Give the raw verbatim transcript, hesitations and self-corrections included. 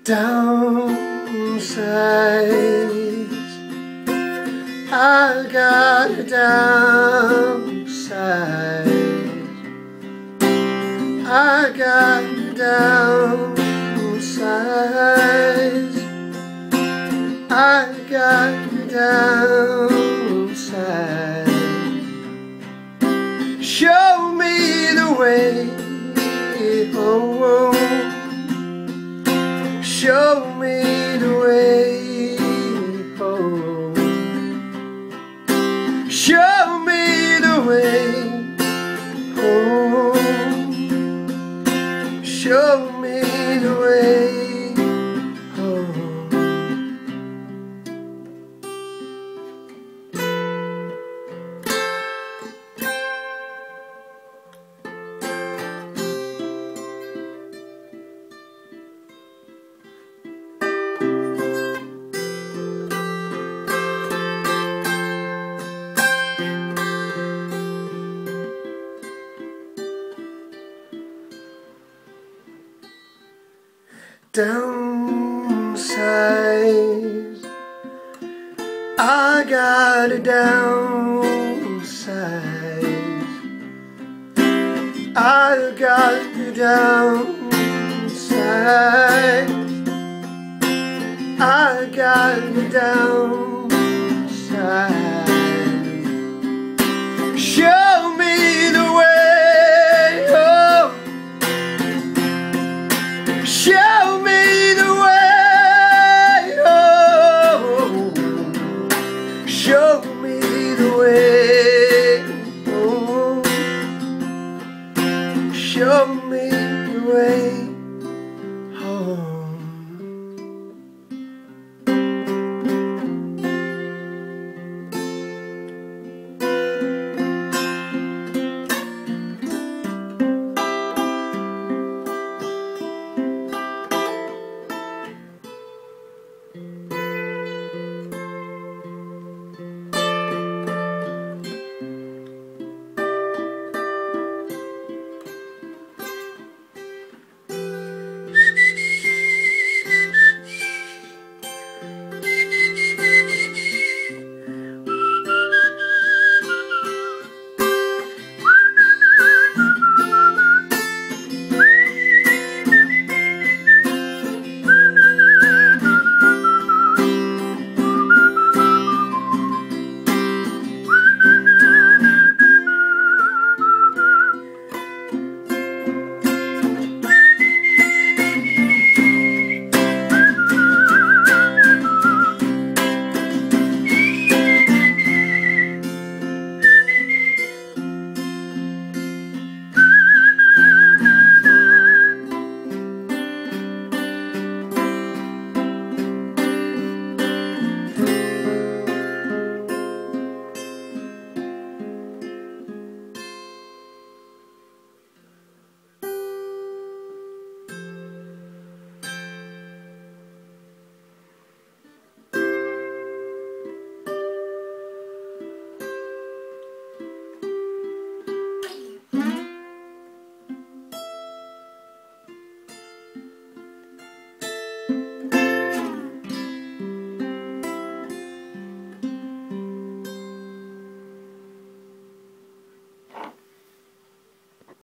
Downsize, I gotta downsize, I gotta downsize, I gotta downsize. Show me the way home, show me the way home, show me the way home, show me the way home. Downsize, I gotta downsize, I gotta downsize, I gotta downsize. Show me the way home, show me the way home, show me the way home, show me the way.